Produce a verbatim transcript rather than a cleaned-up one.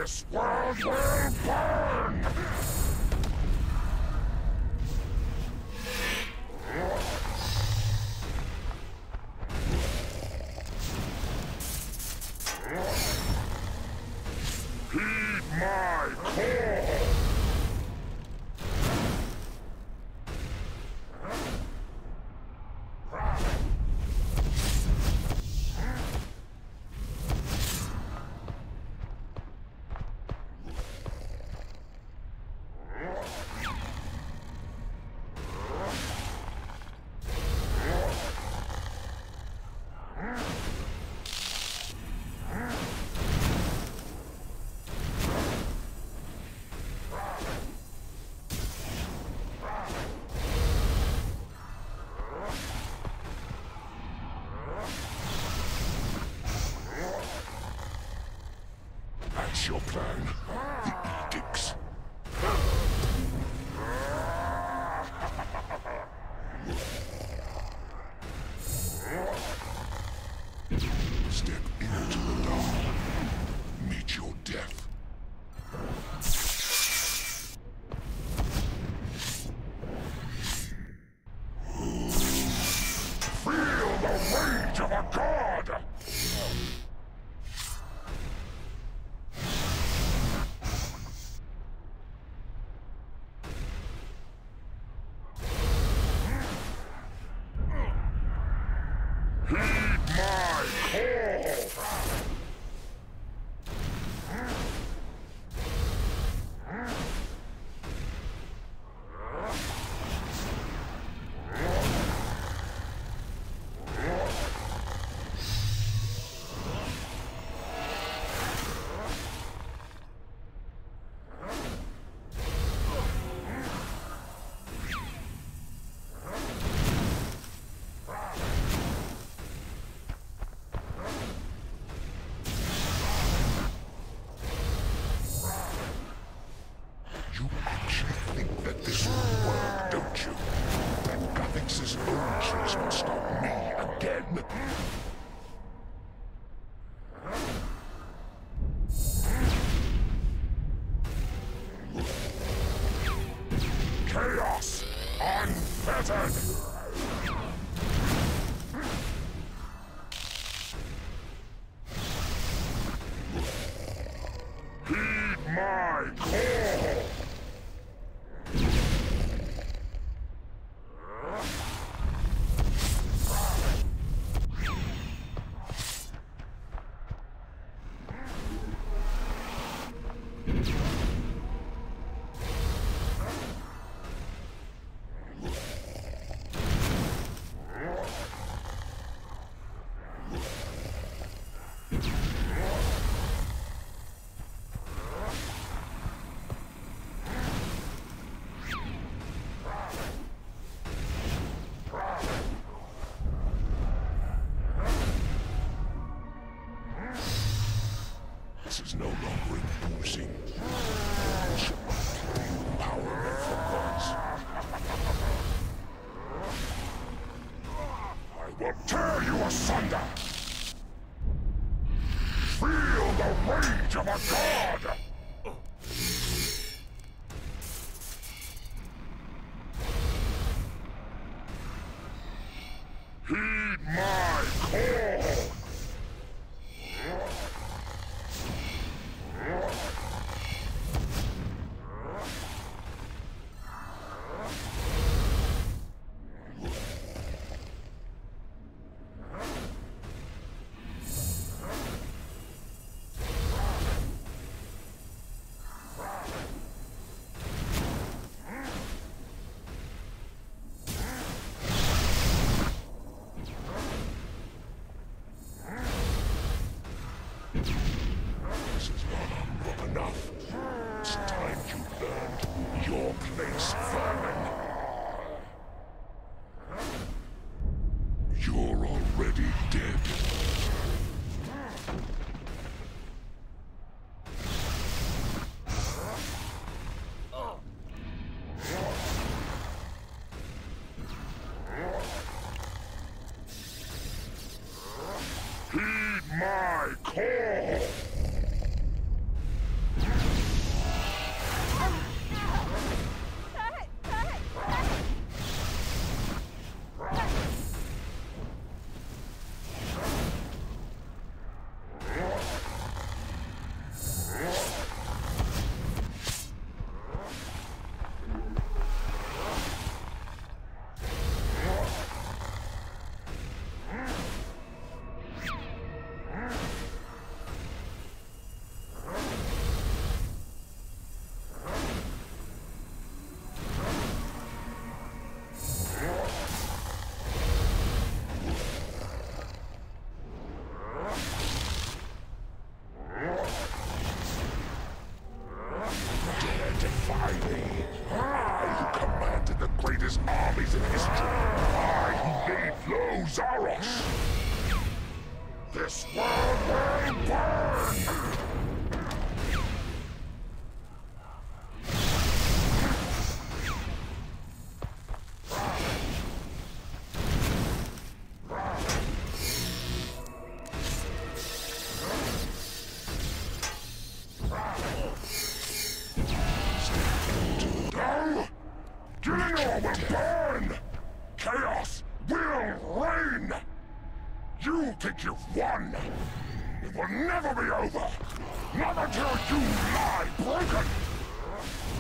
This world will burn! Heed my call! That's your plan. The edicts. Step into the dark. Meet your death. Feel the rage of a god! Heed my call! You actually think that this will work, don't you? That Gothix's own choice will stop me again? Chaos unfettered! Heed my call! This is no longer imposing. Power meant for gods. I will tear you asunder! Feel the rage of a god! Heed my call! This is not enough. It's time you learned your place, vermin. You're already dead. Heed my call! Duolo will burn! Chaos will reign! You think you've won! It will never be over! Not until you lie broken!